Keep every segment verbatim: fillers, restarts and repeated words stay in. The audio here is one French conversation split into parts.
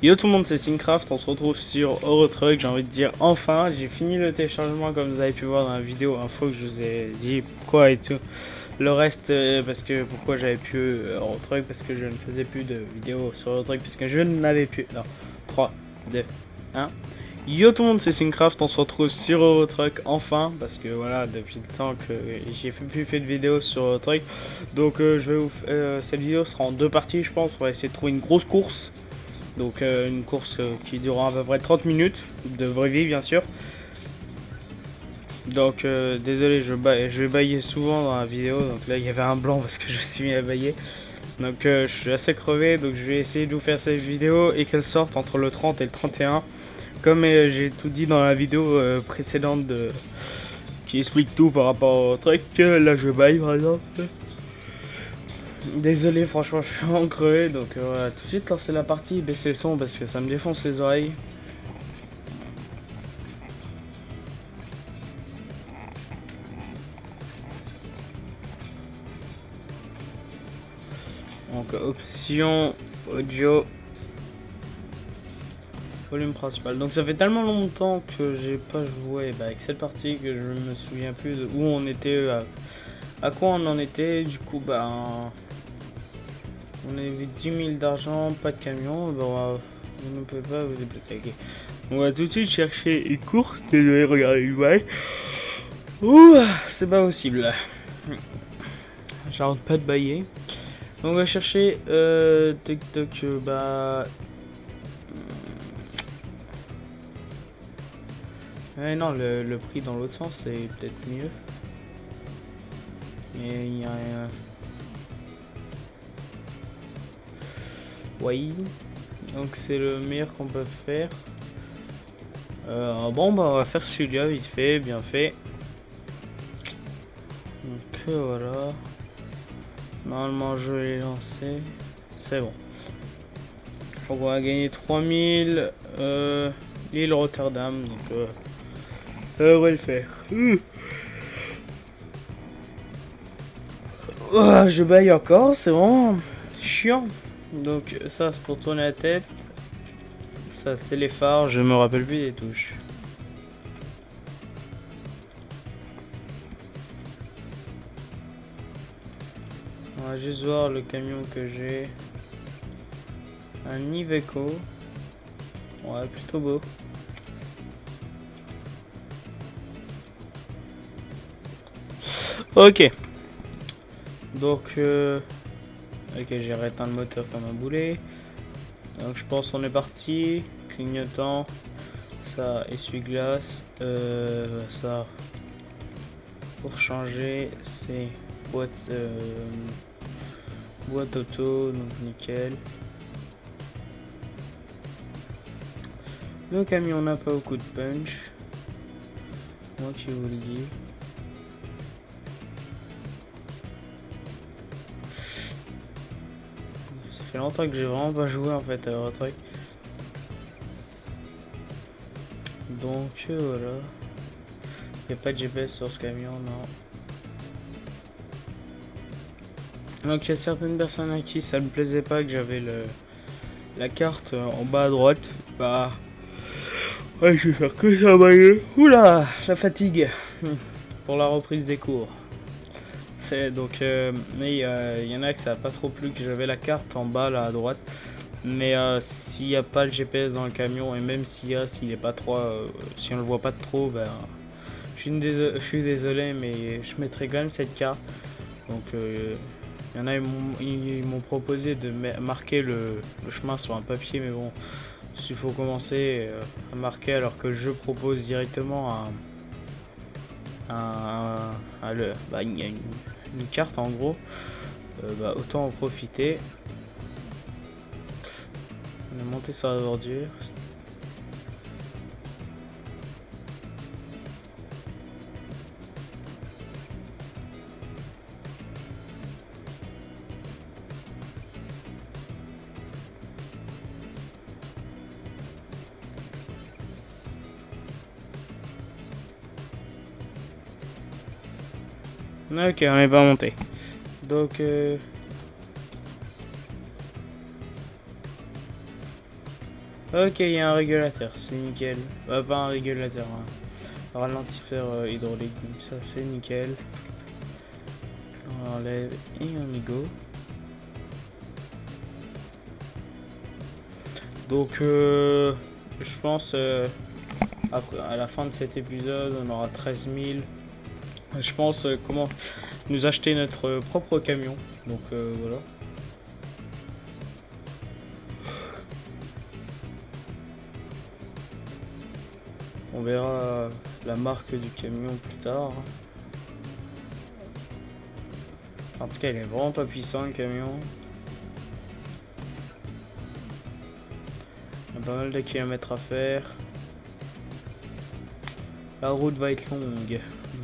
Yo tout le monde, c'est Syncraft, on se retrouve sur Eurotruck. J'ai envie de dire enfin, j'ai fini le téléchargement comme vous avez pu voir dans la vidéo info que je vous ai dit pourquoi et tout. Le reste, euh, parce que pourquoi j'avais plus euh, Eurotruck, parce que je ne faisais plus de vidéos sur Eurotruck, parce que je n'avais plus. Non, trois, deux, un. Yo tout le monde, c'est Syncraft, on se retrouve sur Eurotruck enfin, parce que voilà, depuis le temps que j'ai plus fait de vidéos sur Eurotruck. Donc euh, je vais vous euh, cette vidéo sera en deux parties, je pense. On va essayer de trouver une grosse course. Donc euh, une course euh, qui durera à peu près trente minutes, de vraie vie bien sûr. Donc euh, désolé, je, je vais bailler souvent dans la vidéo, donc là il y avait un blanc parce que je suis mis à bailler. Donc euh, je suis assez crevé, donc je vais essayer de vous faire cette vidéo et qu'elle sorte entre le trente et le trente et un. Comme euh, j'ai tout dit dans la vidéo euh, précédente de... qui explique tout par rapport au truc, euh, là je baille par exemple. Désolé, franchement, je suis en crevé, donc euh, voilà, tout de suite lancer la partie, baisser le son parce que ça me défonce les oreilles. Donc option audio, volume principal. Donc ça fait tellement longtemps que j'ai pas joué bah, avec cette partie que je me souviens plus de où on était, à, à quoi on en était. Du coup, bah. On a vu dix mille d'argent, pas de camion, bah, vous ne pouvez pas vous déplacer. Okay. On va tout de suite chercher une course. Désolé, regardez le bail. Ouh, c'est pas possible. J'arrête pas de bailler. On va chercher euh, TikTok, bah. Ouais, non, le, le prix dans l'autre sens, c'est peut-être mieux. Mais il y a un. Oui, donc c'est le meilleur qu'on peut faire. Euh, bon, bah on va faire celui-là vite fait, bien fait. Donc voilà. Normalement je l'ai lancé. C'est bon. Donc on va gagner trois mille. Euh, l'île Rotterdam. Donc euh, euh, on va le faire. Mmh. Oh, je baille encore, c'est vraiment chiant. Donc ça c'est pour tourner la tête. Ça c'est les phares, je me rappelle plus des touches. On va juste voir le camion que j'ai. Un Iveco. Ouais, plutôt beau. Ok. Donc euh... ok, j'ai rééteint le moteur comme un boulet. Donc je pense qu'on est parti. Clignotant. Ça, essuie-glace. Euh, ça. Pour changer, c'est boîte, euh, boîte auto. Donc nickel. Le camion n'a pas beaucoup de punch. Moi qui vous le dis. Ça fait longtemps que j'ai vraiment pas joué en fait à Eurotruck. Donc euh, voilà. Il n'y a pas de G P S sur ce camion, non. Donc il y a certaines personnes à qui ça ne plaisait pas que j'avais le la carte en bas à droite. Bah ouais, je vais faire que ça bailler. Oula, la fatigue pour la reprise des cours. C'est donc euh, mais il euh, y en a que ça a pas trop plu que j'avais la carte en bas là à droite. Mais euh, s'il n'y a pas le G P S dans le camion et même s'il y a, s'il est pas trop, euh, si on le voit pas de trop, ben je suis désolé, je suis désolé, mais je mettrai quand même cette carte. Donc il euh, y en a, ils m'ont proposé de marquer le, le chemin sur un papier, mais bon, s'il faut commencer euh, à marquer alors que je propose directement un, un, un, un le, bah, une, une, une carte en gros, euh, bah, autant en profiter. On est monté sur la bordure. Ok, on n'est pas monté. Donc euh, Ok, il y a un régulateur, c'est nickel. Euh, pas un régulateur, hein. Un ralentisseur euh, hydraulique, donc ça c'est nickel. On enlève et on y go. Donc euh, je pense euh, après, à la fin de cet épisode on aura treize mille. Je pense euh, comment nous acheter notre propre camion. Donc euh, voilà. On verra la marque du camion plus tard. En tout cas, il est vraiment pas puissant le camion. Il y a pas mal de kilomètres à faire. La route va être longue.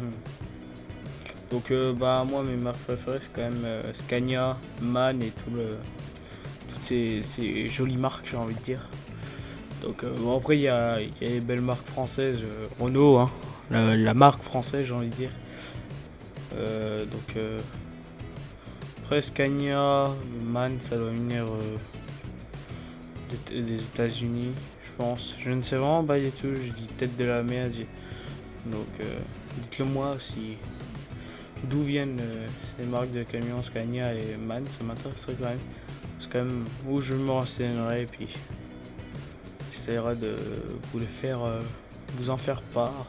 Donc euh, bah moi mes marques préférées c'est quand même euh, Scania, MAN et tout le, toutes ces, ces jolies marques, j'ai envie de dire. Donc euh, bon, après il y a, y a les belles marques françaises, euh, Renault, hein, la, la marque française j'ai envie de dire. Euh, donc euh, après Scania, MAN ça doit venir euh, des, des États-Unis je pense. Je ne sais vraiment pas du tout, je dis peut-être de la merde. Donc euh, dites-le moi si d'où viennent euh, ces marques de camions Scania et MAN, ça m'intéresserait quand même. C'est quand même où je me renseignerai et puis j'essaierai de vous les faire, euh, vous en faire part.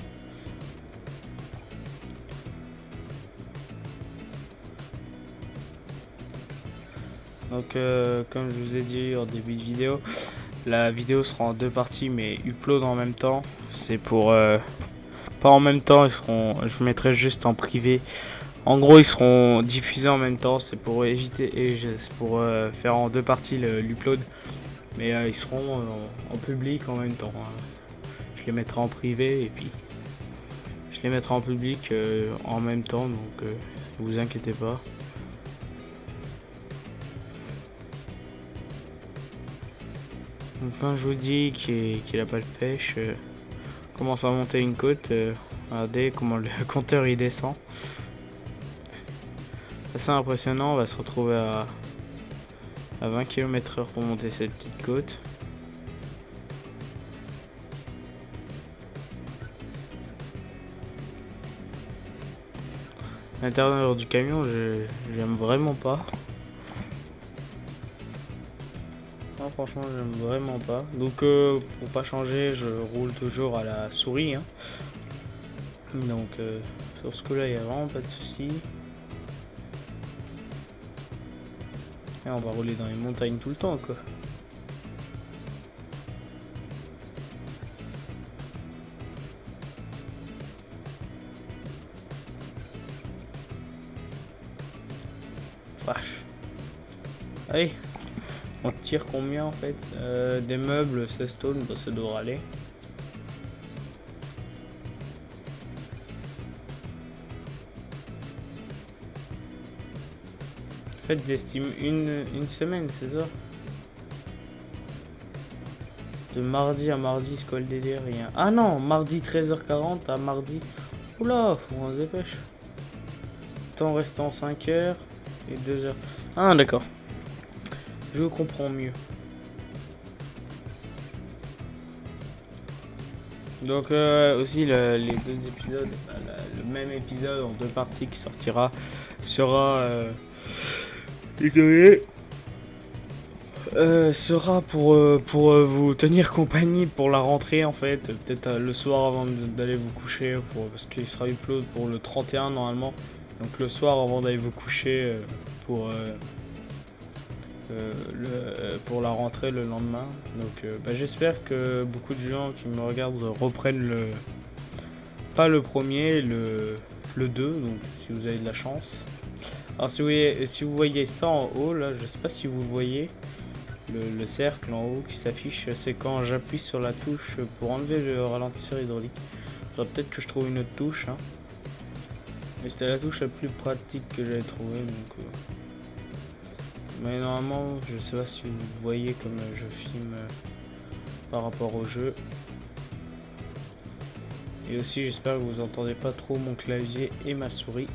Donc euh, comme je vous ai dit en début de vidéo, la vidéo sera en deux parties mais upload en même temps. C'est pour euh, pas en même temps, ils seront, je mettrai juste en privé. En gros ils seront diffusés en même temps, c'est pour éviter et c'est pour euh, faire en deux parties l'upload. Mais euh, ils seront euh, en public en même temps. Hein. Je les mettrai en privé et puis je les mettrai en public euh, en même temps, donc euh, ne vous inquiétez pas. Enfin je vous dis qu'il qu'il a pas de pêche, euh, commence à monter une côte, euh, regardez comment le compteur il descend. C'est assez impressionnant, on va se retrouver à, à vingt kilomètres heure pour monter cette petite côte. L'intérieur du camion, j'aime vraiment pas. Non, franchement, j'aime vraiment pas. Donc, euh, pour pas changer, je roule toujours à la souris. Hein. Donc, euh, sur ce coup-là, il n'y a vraiment pas de souci. Et on va rouler dans les montagnes tout le temps, quoi. Vache. Allez, on tire combien en fait euh, des meubles, seize tonnes, bah, ça devrait aller. En fait, j'estime une, une semaine, c'est ça? De mardi à mardi, c'est quoi le délire? Rien. Ah non, mardi treize heures quarante à mardi. Oula, faut qu'on se dépêche. Temps restant cinq heures et deux heures. Ah d'accord. Je comprends mieux. Donc euh, aussi le, les deux épisodes, le, le même épisode en deux parties qui sortira sera euh, désolé, euh, sera pour euh, pour euh, vous tenir compagnie pour la rentrée en fait, peut-être euh, le soir avant d'aller vous coucher pour, parce qu'il sera upload pour le trente et un normalement. Donc le soir avant d'aller vous coucher euh, pour euh, Euh, le, euh, pour la rentrée le lendemain. Donc euh, bah, j'espère que beaucoup de gens qui me regardent reprennent le pas le premier, le, le deux, donc si vous avez de la chance. Alors si vous voyez, si vous voyez ça en haut là, je sais pas si vous le voyez, le, le cercle en haut qui s'affiche, c'est quand j'appuie sur la touche pour enlever le ralentisseur hydraulique. Peut-être que je trouve une autre touche hein. Mais c'était la touche la plus pratique que j'avais trouvé, donc euh... mais normalement, je sais pas si vous voyez comme je filme euh, par rapport au jeu. Et aussi, j'espère que vous entendez pas trop mon clavier et ma souris.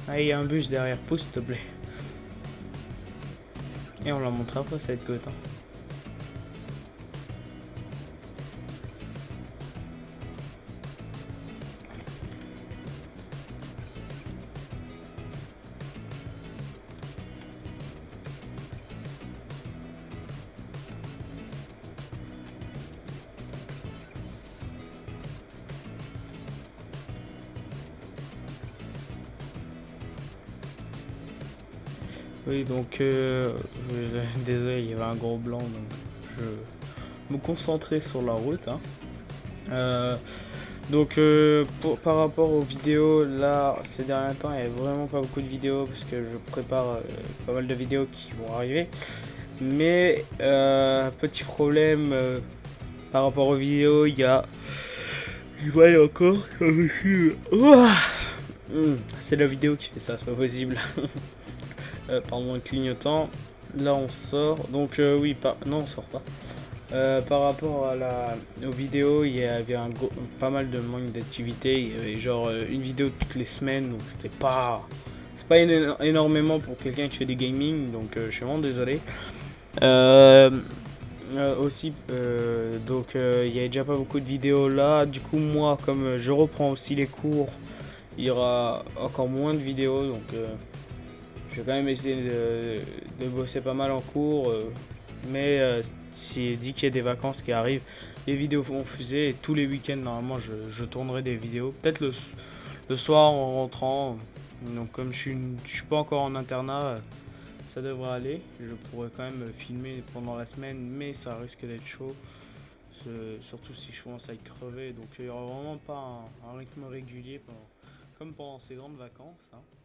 Ah, il y a un bus derrière, pousse s'il te plaît. Et on la montrera après, ça va être good, hein. Oui, donc euh, je- désolé, il y avait un gros blanc, donc je me concentrer sur la route, hein. Euh, donc euh, pour, par rapport aux vidéos, là ces derniers temps il n'y a vraiment pas beaucoup de vidéos parce que je prépare euh, pas mal de vidéos qui vont arriver. Mais euh, petit problème euh, par rapport aux vidéos, il y a je vois encore ça me suit. Ouah. Hmm, c'est la vidéo qui fait ça, c'est pas possible. euh, pardon, un clignotant. Là on sort. Donc euh, oui, pas non on sort pas. Euh, par rapport à la, aux vidéos, il y avait un gros, pas mal de manque d'activité. Il y avait genre euh, une vidéo toutes les semaines, donc c'était pas, c'est pas éno- énormément pour quelqu'un qui fait des gaming, donc euh, je suis vraiment désolé. Euh, euh, aussi, euh, donc euh, il y a déjà pas beaucoup de vidéos là. Du coup, moi, comme euh, je reprends aussi les cours, il y aura encore moins de vidéos, donc euh, je vais quand même essayer de, de bosser pas mal en cours, euh, mais euh, si dit qu'il y a des vacances qui arrivent, les vidéos vont fuser et tous les week-ends normalement je, je tournerai des vidéos, peut-être le, le soir en rentrant. Donc comme je suis, je suis pas encore en internat, euh, ça devrait aller. Je pourrais quand même filmer pendant la semaine, mais ça risque d'être chaud, ce- surtout si je commence à être crevé. Donc il n'y aura vraiment pas un, un rythme régulier pendant, comme pendant ces grandes vacances, hein.